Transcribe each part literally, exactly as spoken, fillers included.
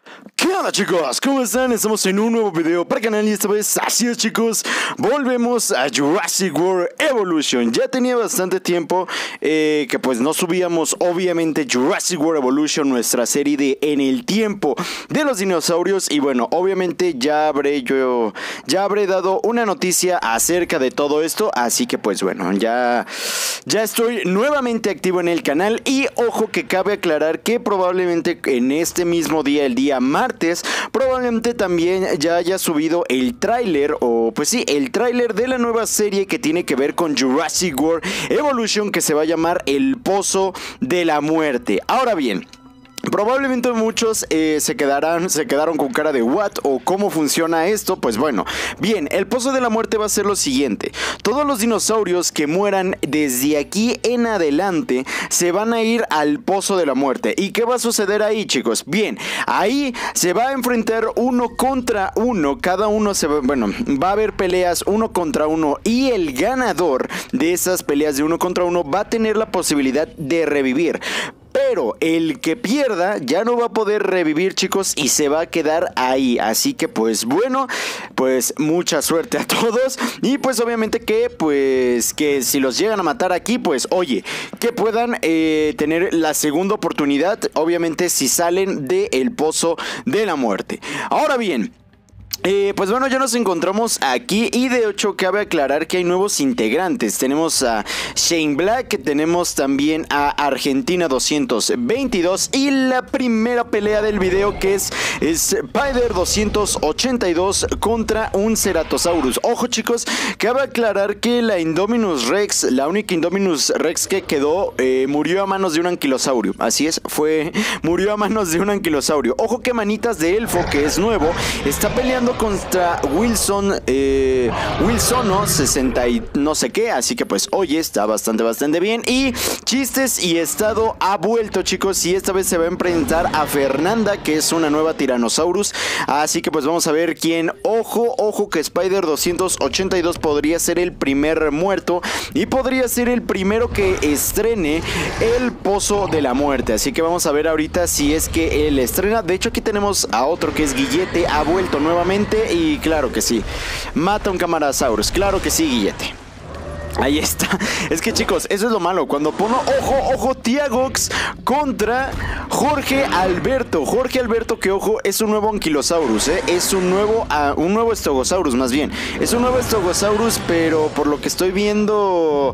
¿Qué onda, chicos? ¿Cómo están? Estamos en un nuevo video para el canal y esta vez, así es, chicos, volvemos a Jurassic World Evolution. Ya tenía bastante tiempo eh, que pues no subíamos, obviamente, Jurassic World Evolution, nuestra serie de En el Tiempo de los Dinosaurios. Y bueno, obviamente ya habré yo, ya habré dado una noticia acerca de todo esto. Así que pues bueno, ya, ya estoy nuevamente activo en el canal. Y ojo que cabe aclarar que probablemente en este mismo día, el día martes, probablemente también ya haya subido el tráiler, o pues sí, el tráiler de la nueva serie que tiene que ver con Jurassic World Evolution, que se va a llamar El Pozo de la Muerte. Ahora bien, probablemente muchos eh, se quedarán, se quedaron con cara de what o cómo funciona esto. Pues bueno, bien, el Pozo de la Muerte va a ser lo siguiente: todos los dinosaurios que mueran desde aquí en adelante se van a ir al Pozo de la Muerte. ¿Y qué va a suceder ahí, chicos? Bien, ahí se va a enfrentar uno contra uno, cada uno se va, bueno, va a haber peleas uno contra uno, y el ganador de esas peleas de uno contra uno va a tener la posibilidad de revivir. Pero el que pierda ya no va a poder revivir, chicos, y se va a quedar ahí. Así que pues bueno, pues mucha suerte a todos. Y pues obviamente que pues que si los llegan a matar aquí, pues oye, que puedan eh, tener la segunda oportunidad, obviamente si salen del Pozo de la Muerte. Ahora bien, Eh, pues bueno, ya nos encontramos aquí y de hecho cabe aclarar que hay nuevos integrantes. Tenemos a Shane Black, tenemos también a Argentina doscientos veintidós y la primera pelea del video, que es, es Spider doscientos ochenta y dos contra un Ceratosaurus. Ojo, chicos, cabe aclarar que la Indominus Rex, la única Indominus Rex que quedó, eh, murió a manos de un anquilosaurio. Así es, fue, murió a manos de un anquilosaurio. Ojo que Manitas de Elfo, que es nuevo, está peleando contra Wilson eh, Wilsono sesenta y no sé qué. Así que pues oye, está bastante bastante bien. Y Chistes y Estado ha vuelto, chicos, y esta vez se va a enfrentar a Fernanda, que es una nueva Tyrannosaurus. Así que pues vamos a ver quién. Ojo, ojo que Spider doscientos ochenta y dos podría ser el primer muerto y podría ser el primero que estrene el Pozo de la Muerte. Así que vamos a ver ahorita si es que él estrena. De hecho, aquí tenemos a otro que es Guillete, ha vuelto nuevamente. Y claro que sí, mata a un Camarasaurus. Claro que sí, Guillete. Ahí está. Es que, chicos, eso es lo malo. Cuando pongo, ojo, ojo, Tiagox contra Jorge Alberto. Jorge Alberto, que ojo, es un nuevo Anquilosaurus, ¿eh? Es un nuevo, uh, un nuevo Stegosaurus, más bien. Es un nuevo Stegosaurus, pero por lo que estoy viendo,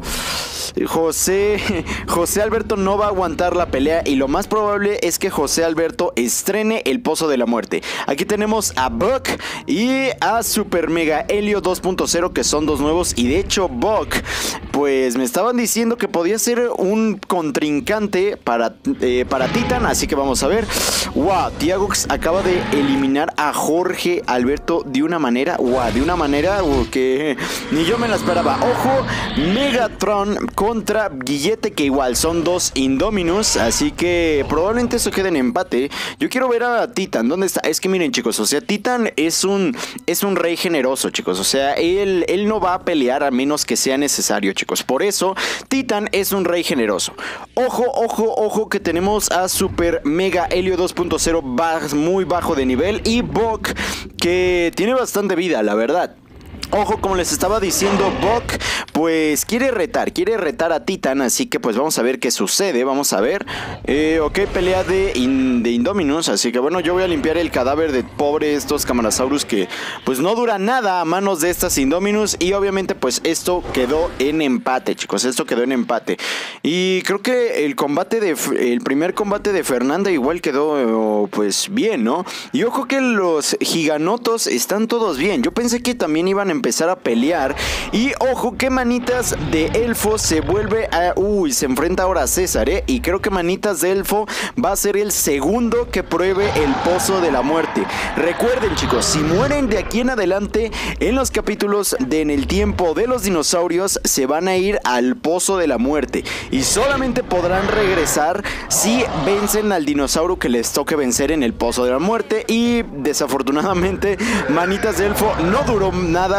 José, José Alberto no va a aguantar la pelea, y lo más probable es que José Alberto estrene el Pozo de la Muerte. Aquí tenemos a Buck y a Super Mega Helio dos punto cero, que son dos nuevos, y de hecho Buck, pues me estaban diciendo que podía ser un contrincante para, eh, para Titan. Así que vamos a ver. Wow, Tiagox acaba de eliminar a Jorge Alberto de una manera, wow, de una manera uh, que ni yo me la esperaba. Ojo, Megatron contra Guillete, que igual son dos Indominus, así que probablemente eso quede en empate. Yo quiero ver a Titan, ¿dónde está? Es que miren, chicos, o sea, Titan es un, es un rey generoso, chicos. O sea, él, él no va a pelear a menos que sea necesario, chicos. Por eso, Titan es un rey generoso. Ojo, ojo, ojo que tenemos a Super Mega Helio dos punto cero, muy bajo de nivel, y Buck, que tiene bastante vida, la verdad. Ojo, como les estaba diciendo, Buck pues quiere retar, quiere retar a Titan. Así que pues vamos a ver qué sucede, vamos a ver. eh, Ok, pelea de, in, de Indominus. Así que bueno, yo voy a limpiar el cadáver de pobre estos Camarasaurus, que pues no dura nada a manos de estas Indominus. Y obviamente pues esto quedó en empate, chicos, esto quedó en empate. Y creo que el combate de, el primer combate de Fernanda igual quedó pues bien, ¿no? Y ojo que los giganotos están todos bien. Yo pensé que también iban a empezar a pelear. Y ojo que Manitas de Elfo se vuelve a... Uy, se enfrenta ahora a César, ¿eh? Y creo que Manitas de Elfo va a ser el segundo que pruebe el Pozo de la Muerte. Recuerden, chicos, si mueren de aquí en adelante en los capítulos de En el Tiempo de los Dinosaurios, se van a ir al Pozo de la Muerte. Y solamente podrán regresar si vencen al dinosaurio que les toque vencer en el Pozo de la Muerte. Y desafortunadamente Manitas de Elfo no duró nada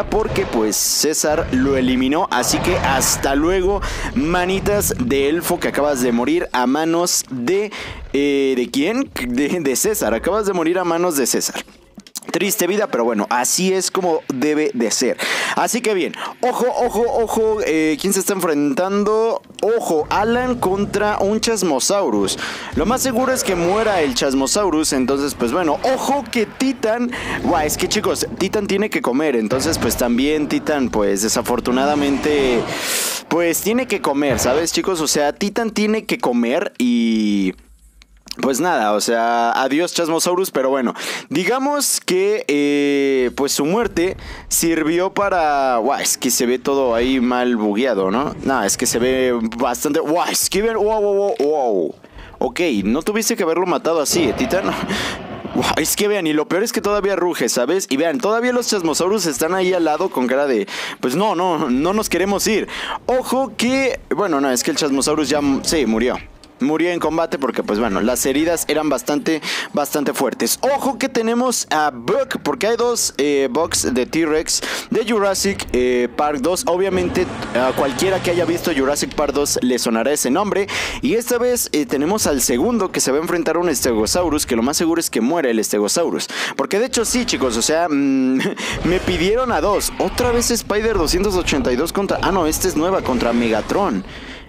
vida porque pues César lo eliminó. Así que hasta luego, manitas de elfo, que acabas de morir a manos de... Eh, ¿De quién? De, de César. Acabas de morir a manos de César. Triste vida, pero bueno, así es como debe de ser. Así que bien, ojo, ojo, ojo, eh, ¿quién se está enfrentando? Ojo, Alan contra un Chasmosaurus. Lo más seguro es que muera el Chasmosaurus, entonces pues bueno, ojo que Titan... Guau, es que chicos, Titan tiene que comer, entonces pues también Titan pues desafortunadamente pues tiene que comer, ¿sabes chicos? O sea, Titan tiene que comer y... Pues nada, o sea, adiós Chasmosaurus, pero bueno, digamos que eh, pues su muerte sirvió para... Guau, es que se ve todo ahí mal bugueado, ¿no? No, es que se ve bastante... Guau, es que ven... Wow, wow, wow, wow. Ok, no tuviste que haberlo matado así, ¿eh, Titan? Wow, es que vean, y lo peor es que todavía ruge, ¿sabes? Y vean, todavía los Chasmosaurus están ahí al lado con cara de... Pues no, no, no nos queremos ir. Ojo que... Bueno, no, es que el Chasmosaurus ya... Sí, murió. Murió en combate porque pues bueno, las heridas eran bastante, bastante fuertes. Ojo que tenemos a Buck, porque hay dos eh, Bucks de T-Rex de Jurassic eh, Park dos. Obviamente a cualquiera que haya visto Jurassic Park dos le sonará ese nombre. Y esta vez eh, tenemos al segundo que se va a enfrentar a un Stegosaurus, que lo más seguro es que muera el Stegosaurus. Porque de hecho sí chicos, o sea, mmm, me pidieron a dos. Otra vez Spider doscientos ochenta y dos contra... Ah no, esta es nueva, contra Megatron.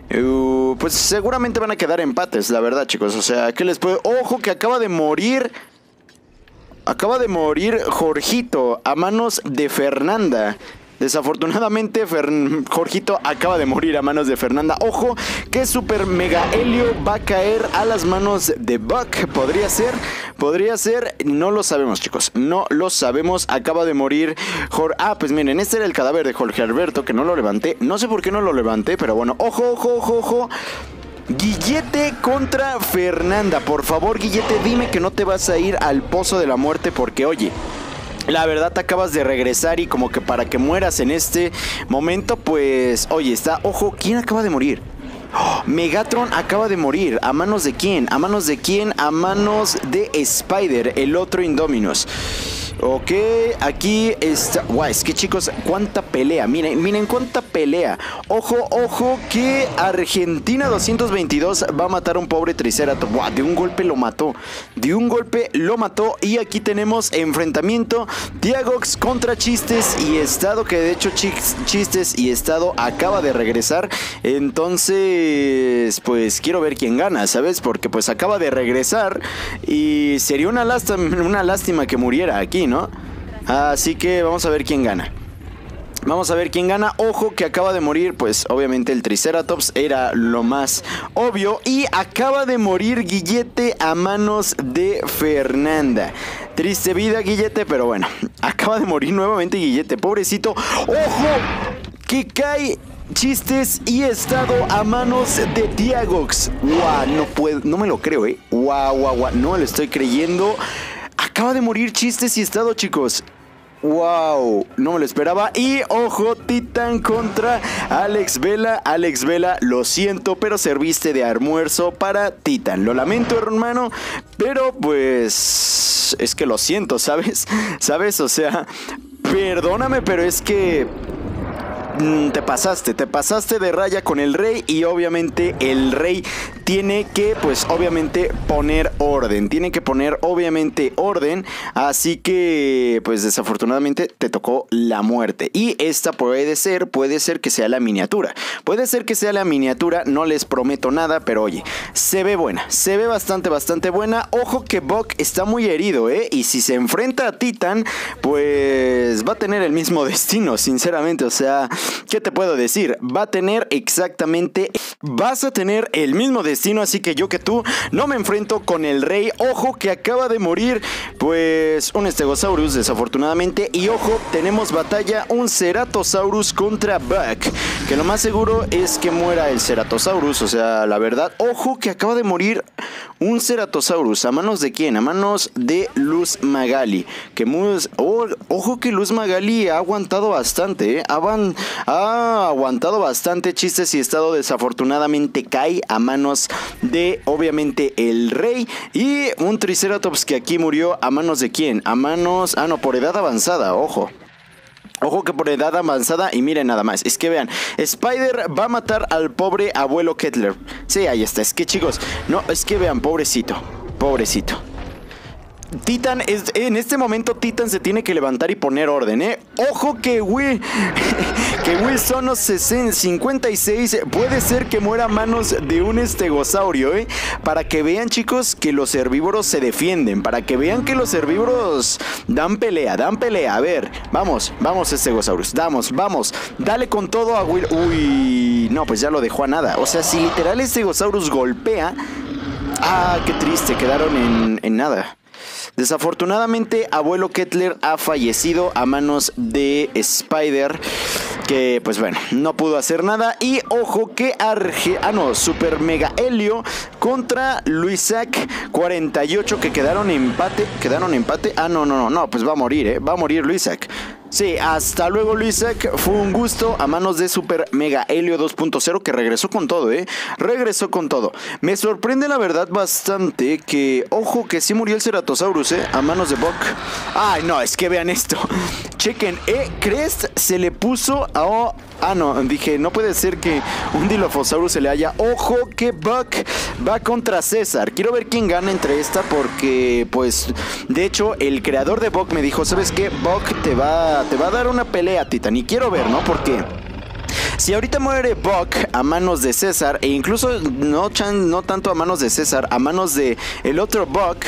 Uh, pues seguramente van a quedar empates, la verdad chicos. O sea, ¿qué les puedo? Ojo que acaba de morir Acaba de morir Jorgito a manos de Fernanda. Desafortunadamente Fern... Jorgito acaba de morir a manos de Fernanda. Ojo que Super Mega Helio va a caer a las manos de Buck. Podría ser, podría ser, no lo sabemos chicos, no lo sabemos. Acaba de morir Jorge. Ah, pues miren, este era el cadáver de Jorge Alberto, que no lo levanté. No sé por qué no lo levanté, pero bueno, ojo, ojo, ojo, ojo. Guillete contra Fernanda. Por favor Guillete, dime que no te vas a ir al pozo de la muerte, porque oye, la verdad te acabas de regresar y como que para que mueras en este momento, pues... Oye, está... Ojo, ¿quién acaba de morir? Oh, Megatron acaba de morir. ¿A manos de quién? ¿A manos de quién? A manos de Spider, el otro Indominus. Ok, aquí está... Guau, es que chicos, cuánta pelea. Miren, miren cuánta pelea. Ojo, ojo que Argentina doscientos veintidós va a matar a un pobre Triceratops. Guau, de un golpe lo mató. De un golpe lo mató. Y aquí tenemos enfrentamiento Diagox contra Chistes y Estado, que de hecho Chistes y Estado acaba de regresar. Entonces, pues quiero ver quién gana, ¿sabes? Porque pues acaba de regresar y sería una lástima, una lástima que muriera aquí, ¿no? Así que vamos a ver quién gana. Vamos a ver quién gana. Ojo que acaba de morir, pues obviamente el Triceratops era lo más obvio. Y acaba de morir Guillete a manos de Fernanda. Triste vida Guillete, pero bueno, acaba de morir nuevamente Guillete, pobrecito. ¡Ojo! Que cae Chistes y Estado a manos de Diagox. ¡Guau! No puedo, no me lo creo, ¿eh? ¡Guau, guau, guau! No me lo estoy creyendo. Acaba de morir Chistes y Estado, chicos. Wow, no me lo esperaba. Y ojo, Titan contra Alex Vela. Alex Vela, lo siento, pero serviste de almuerzo para Titan. Lo lamento, hermano, pero pues es que lo siento, ¿sabes? ¿Sabes? O sea, perdóname, pero es que... Te pasaste, te pasaste de raya con el rey y obviamente el rey tiene que, pues obviamente poner orden, tiene que poner obviamente orden, así que pues desafortunadamente te tocó la muerte y esta puede ser, puede ser que sea la miniatura, puede ser que sea la miniatura, no les prometo nada, pero oye, se ve buena, se ve bastante, bastante buena. Ojo que Buck está muy herido, ¿eh? Y si se enfrenta a Titan, pues va a tener el mismo destino, sinceramente, o sea... ¿Qué te puedo decir? Va a tener exactamente... Vas a tener el mismo destino, así que yo que tú no me enfrento con el rey. Ojo que acaba de morir, pues, un Stegosaurus, desafortunadamente. Y ojo, tenemos batalla, un Ceratosaurus contra Buck. Que lo más seguro es que muera el Ceratosaurus, o sea, la verdad. Ojo que acaba de morir un Ceratosaurus. ¿A manos de quién? A manos de Luz Magali. Que mus... oh, ojo que Luz Magali ha aguantado bastante, ¿eh? Ha, van... ha aguantado bastante. Chistes y Estado desafortunadamente cae a manos de, obviamente, el rey. Y un Triceratops que aquí murió a manos de quién? A manos... Ah, no, por edad avanzada, ojo. Ojo que por edad avanzada, y miren nada más, es que vean, Spider va a matar al pobre abuelo Kettler. Sí, ahí está, es que chicos, no, es que vean, pobrecito, pobrecito. Titan, es, en este momento Titan se tiene que levantar y poner orden, ¿eh? Ojo que Will, que Will Sonos cincuenta y seis puede ser que muera a manos de un estegosaurio, ¿eh? Para que vean, chicos, que los herbívoros se defienden, para que vean que los herbívoros dan pelea, dan pelea. A ver, vamos, vamos Stegosaurus, vamos, vamos, dale con todo a Will. Uy, no, pues ya lo dejó a nada. O sea, si literal Stegosaurus golpea... Ah, qué triste, quedaron en, en nada. Desafortunadamente, abuelo Kettler ha fallecido a manos de Spider, que pues bueno, no pudo hacer nada. Y ojo que Arge... Ah, no, Super Mega Helio contra Luisac cuarenta y ocho, que quedaron empate. ¿Quedaron empate? Ah, no, no, no, no, pues va a morir, ¿eh? Va a morir Luisac. Sí, hasta luego Luisac, fue un gusto a manos de Super Mega Helio dos punto cero, que regresó con todo, eh, regresó con todo. Me sorprende la verdad bastante que, ojo que sí murió el Ceratosaurus, eh, a manos de Buck. Ay no, es que vean esto, chequen, eh, Crest se le puso a... Oh, ah no, dije, no puede ser que un Dilophosaurus se le haya... Ojo que Buck va contra César, quiero ver quién gana entre esta porque, pues, de hecho, el creador de Buck me dijo, ¿sabes qué? Buck te va... Te va a dar una pelea, Titan, y quiero ver, ¿no? Porque si ahorita muere Buck a manos de César, e incluso no, chan, no tanto a manos de César, a manos de el otro Buck,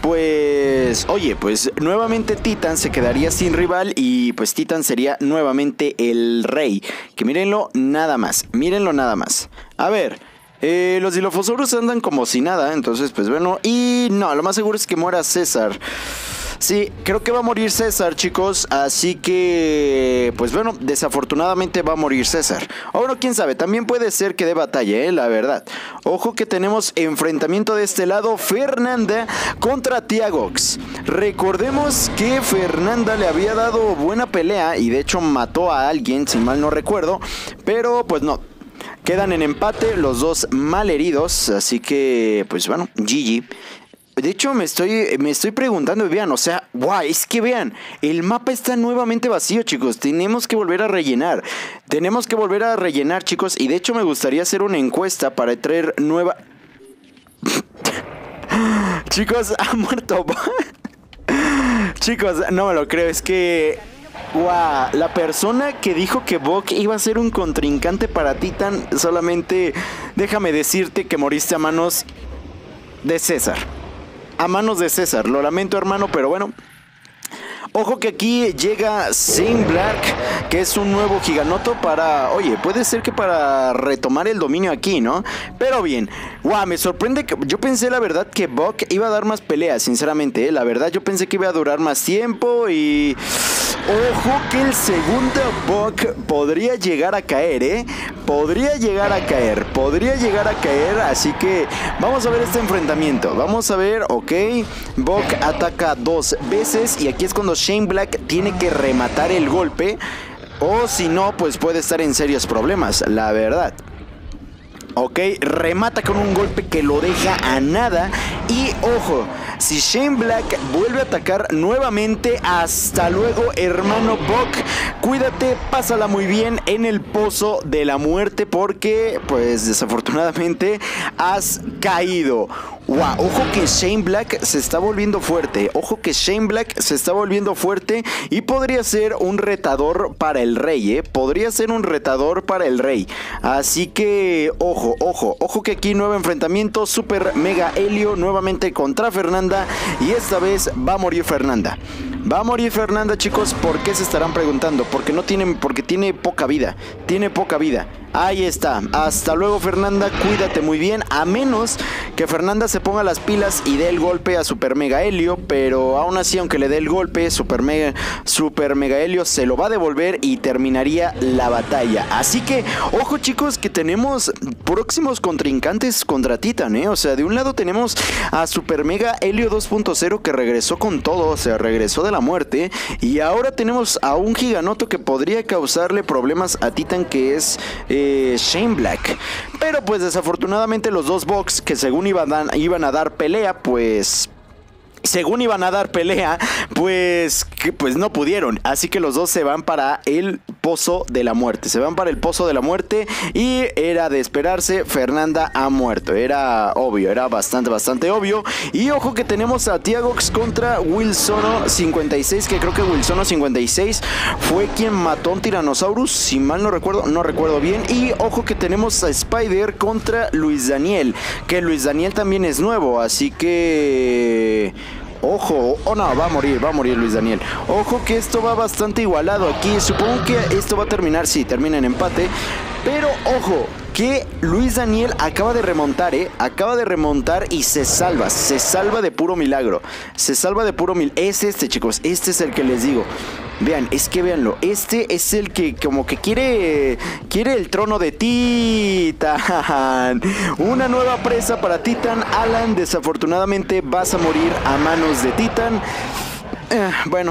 pues, oye, pues nuevamente Titan se quedaría sin rival y pues Titan sería nuevamente el rey. Que mírenlo nada más, mírenlo nada más. A ver... Eh, los Dilophosaurus andan como si nada, entonces pues bueno, y no, lo más seguro es que muera César. Sí, creo que va a morir César, chicos, así que, pues bueno, desafortunadamente va a morir César. O bueno, quién sabe, también puede ser que dé batalla, eh, la verdad. Ojo que tenemos enfrentamiento de este lado, Fernanda contra Tiagox. Recordemos que Fernanda le había dado buena pelea y de hecho mató a alguien, si mal no recuerdo, pero pues no. Quedan en empate, los dos mal heridos, así que, pues bueno, G G. De hecho, me estoy, me estoy preguntando, vean, o sea, guau, es que vean, el mapa está nuevamente vacío, chicos, tenemos que volver a rellenar, tenemos que volver a rellenar, chicos, y de hecho me gustaría hacer una encuesta para traer nueva... Chicos, ha muerto... Chicos, no me lo creo, es que... Wow, la persona que dijo que Buck iba a ser un contrincante para Titan, solamente déjame decirte que moriste a manos de César. A manos de César, lo lamento hermano, pero bueno. Ojo que aquí llega Shane Black, que es un nuevo giganoto para... Oye, puede ser que para retomar el dominio aquí, ¿no? Pero bien, wow, me sorprende que... Yo pensé la verdad que Buck iba a dar más peleas, sinceramente, ¿eh? La verdad yo pensé que iba a durar más tiempo y... Ojo que el segundo Buck podría llegar a caer, ¿eh? Podría llegar a caer, podría llegar a caer, así que vamos a ver este enfrentamiento. Vamos a ver, ok, Buck ataca dos veces y aquí es cuando Shane Black tiene que rematar el golpe. O si no, pues puede estar en serios problemas, la verdad. Ok, remata con un golpe que lo deja a nada. Y ojo, si Shane Black vuelve a atacar nuevamente, hasta luego hermano Buck, cuídate, pásala muy bien en el pozo de la muerte porque pues desafortunadamente has caído. Wow, ojo que Shane Black se está volviendo fuerte, ojo que Shane Black se está volviendo fuerte y podría ser un retador para el rey, eh, podría ser un retador para el rey, así que ojo, ojo, ojo que aquí nuevo enfrentamiento, Super Mega Helio nuevamente contra Fernanda y esta vez va a morir Fernanda. Va a morir Fernanda, chicos, ¿por qué se estarán preguntando? Porque no tienen, porque tiene poca vida, tiene poca vida. Ahí está, hasta luego Fernanda, cuídate muy bien, a menos que Fernanda se ponga las pilas y dé el golpe a Super Mega Helio, pero aún así aunque le dé el golpe, Super Mega, Super Mega Helio se lo va a devolver y terminaría la batalla. Así que, ojo chicos, que tenemos próximos contrincantes contra Titan, ¿eh? O sea, de un lado tenemos a Super Mega Helio dos punto cero que regresó con todo, o sea, regresó de la muerte, y ahora tenemos a un giganoto que podría causarle problemas a Titan, que es... Eh, Shane Black, pero pues desafortunadamente los dos Bucks que según iban a, iban a dar pelea, pues según iban a dar pelea, pues, que, pues no pudieron. Así que los dos se van para el Pozo de la Muerte. Se van para el Pozo de la Muerte y era de esperarse, Fernanda ha muerto. Era obvio, era bastante, bastante obvio. Y ojo que tenemos a Tiagox contra Wilsono cincuenta y seis, que creo que Wilsono cincuenta y seis fue quien mató a un Tyrannosaurus, si mal no recuerdo, no recuerdo bien. Y ojo que tenemos a Spider contra Luis Daniel, que Luis Daniel también es nuevo, así que... Ojo, oh no, va a morir, va a morir Luis Daniel. Ojo que esto va bastante igualado aquí. Supongo que esto va a terminar, sí, termina en empate. Pero ojo, que Luis Daniel acaba de remontar, ¿eh? Acaba de remontar y se salva, se salva de puro milagro. Se salva de puro milagro. Es este, chicos, este es el que les digo. Vean, es que véanlo, este es el que como que quiere quiere el trono de Titan. Una nueva presa para Titan. Alan, desafortunadamente vas a morir a manos de Titan. Eh, bueno.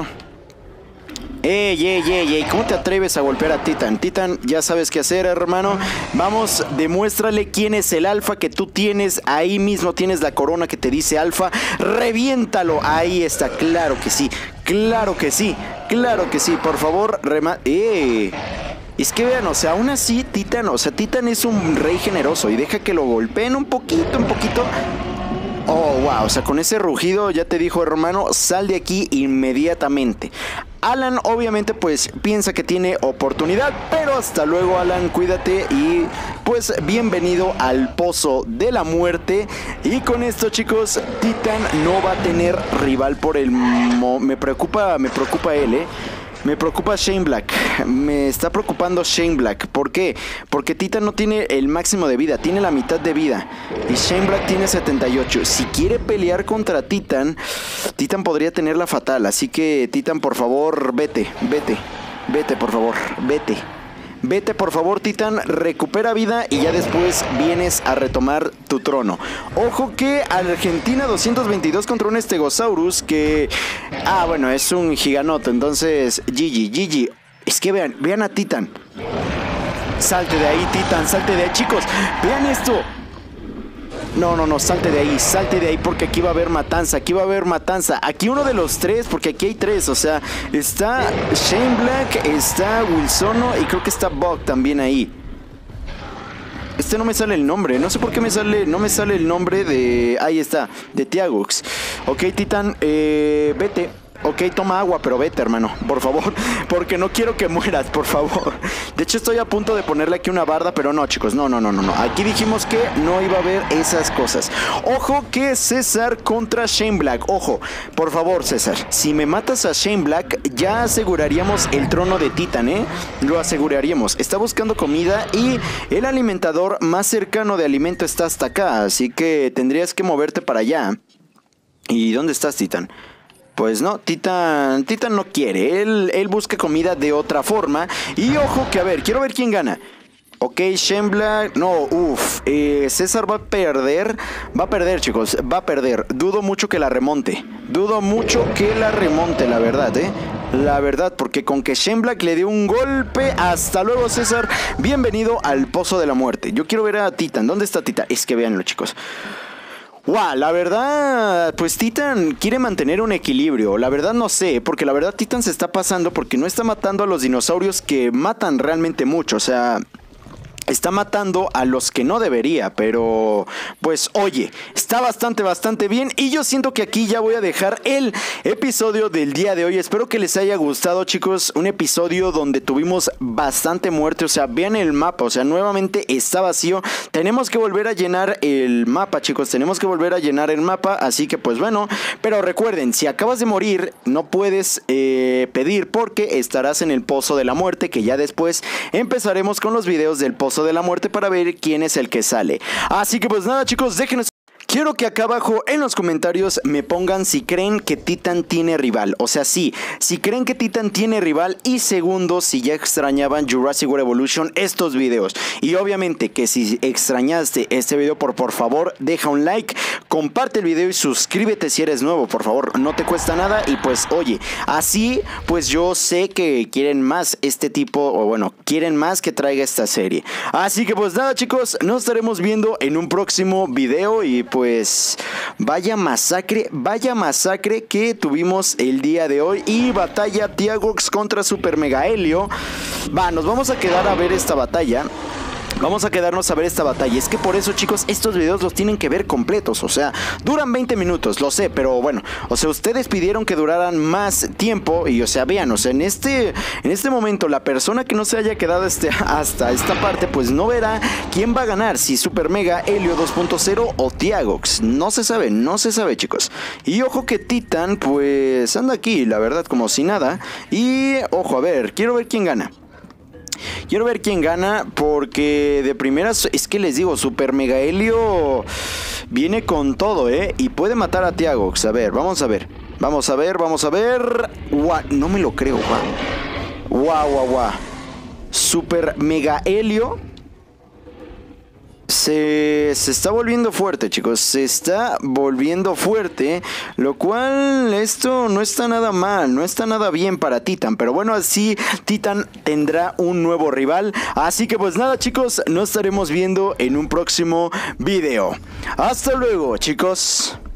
Ey, ey, ey, ey, ¿cómo te atreves a golpear a Titan? Titan, ya sabes qué hacer, hermano. Vamos, demuéstrale quién es el alfa que tú tienes. Ahí mismo tienes la corona que te dice alfa. Reviéntalo, ahí está, claro que sí. Claro que sí, claro que sí, por favor, rema... ¡Eh! Es que vean, o sea, aún así, Titan, o sea, Titan es un rey generoso y deja que lo golpeen un poquito, un poquito. Oh, wow, o sea, con ese rugido ya te dijo, hermano, sal de aquí inmediatamente. Alan obviamente pues piensa que tiene oportunidad, pero hasta luego Alan, cuídate y pues bienvenido al Pozo de la Muerte. Y con esto, chicos, Titan no va a tener rival por el... Mo me preocupa, me preocupa él, eh. Me preocupa Shane Black, me está preocupando Shane Black. ¿Por qué? Porque Titan no tiene el máximo de vida, tiene la mitad de vida. Y Shane Black tiene setenta y ocho. Si quiere pelear contra Titan, Titan podría tenerla fatal. Así que Titan, por favor, vete, vete, vete, por favor, vete. Vete, por favor, Titan, recupera vida y ya después vienes a retomar tu trono. Ojo que Argentina doscientos veintidós contra un Stegosaurus que... Ah, bueno, es un giganote, entonces G G, G G. Es que vean, vean a Titan. Salte de ahí, Titan, salte de ahí, chicos. Vean esto. No, no, no, salte de ahí, salte de ahí porque aquí va a haber matanza, aquí va a haber matanza. Aquí uno de los tres, porque aquí hay tres, o sea, está Shane Black, está Wilsono y creo que está Buck también ahí. Este no me sale el nombre, no sé por qué me sale, no me sale el nombre de... Ahí está, de Tiagox. Ok, Titan, eh, vete. Ok, toma agua, pero vete, hermano, por favor, porque no quiero que mueras, por favor. De hecho, estoy a punto de ponerle aquí una barda, pero no, chicos, no, no, no, no, no. Aquí dijimos que no iba a haber esas cosas. Ojo que César contra Shane Black. Ojo, por favor, César, si me matas a Shane Black, ya aseguraríamos el trono de Titan, ¿eh? Lo aseguraríamos. Está buscando comida y el alimentador más cercano de alimento está hasta acá, así que tendrías que moverte para allá. ¿Y dónde estás, Titan? Pues no, Titan, Titan no quiere, él, él busca comida de otra forma. Y ojo que, a ver, quiero ver quién gana. Ok, Shane Black, no, uff, eh, César va a perder, va a perder, chicos, va a perder. Dudo mucho que la remonte, dudo mucho que la remonte, la verdad, eh. La verdad, porque con que Shane Black le dé un golpe. Hasta luego, César, bienvenido al Pozo de la Muerte. Yo quiero ver a Titan, ¿dónde está Titan? Es que véanlo, chicos. Wow, la verdad, pues Titan quiere mantener un equilibrio. La verdad no sé, porque la verdad Titan se está pasando porque no está matando a los dinosaurios que matan realmente mucho. O sea, está matando a los que no debería, pero pues oye, está bastante, bastante bien. Y yo siento que aquí ya voy a dejar el episodio del día de hoy. Espero que les haya gustado, chicos. Un episodio donde tuvimos bastante muerte. O sea, vean el mapa, o sea, nuevamente está vacío. Tenemos que volver a llenar el mapa, chicos. Tenemos que volver a llenar el mapa, así que pues bueno. Pero recuerden, si acabas de morir, no puedes eh, pedir porque estarás en el Pozo de la Muerte, que ya después empezaremos con los videos del Pozo de la Muerte para ver quién es el que sale. Así que pues nada, chicos, déjenos. Quiero que acá abajo en los comentarios me pongan si creen que Titan tiene rival. O sea, sí, si creen que Titan tiene rival. Y segundo, si ya extrañaban Jurassic World Evolution estos videos. Y obviamente que si extrañaste este video, por, por favor, deja un like, comparte el video y suscríbete si eres nuevo, por favor. No te cuesta nada y pues oye, así pues yo sé que quieren más este tipo, o bueno, quieren más que traiga esta serie. Así que pues nada, chicos, nos estaremos viendo en un próximo video y pues pues vaya masacre, vaya masacre que tuvimos el día de hoy. Y batalla Tiagox contra Super Mega Helio. Va, nos vamos a quedar a ver esta batalla. Vamos a quedarnos a ver esta batalla. Es que por eso, chicos, estos videos los tienen que ver completos. O sea, duran veinte minutos, lo sé, pero bueno, o sea, ustedes pidieron que duraran más tiempo. Y o sea, vean, o sea, en este, en este momento la persona que no se haya quedado este, hasta esta parte, pues no verá quién va a ganar, si Super Mega Helio dos punto cero o Tiagox. No se sabe, no se sabe, chicos. Y ojo que Titan pues anda aquí, la verdad, como si nada. Y ojo, a ver, quiero ver quién gana. Quiero ver quién gana, porque de primeras es que les digo, Super Mega Helio viene con todo, ¿eh? Y puede matar a Tiagox. A ver, vamos a ver. Vamos a ver, vamos a ver. Guau, no me lo creo, guau. Guau, guau, guau. Super Mega Helio Se, se está volviendo fuerte, chicos. Se está volviendo fuerte. Lo cual, esto no está nada mal. No está nada bien para Titan. Pero bueno, así Titan tendrá un nuevo rival. Así que pues nada, chicos, nos estaremos viendo en un próximo video. Hasta luego, chicos.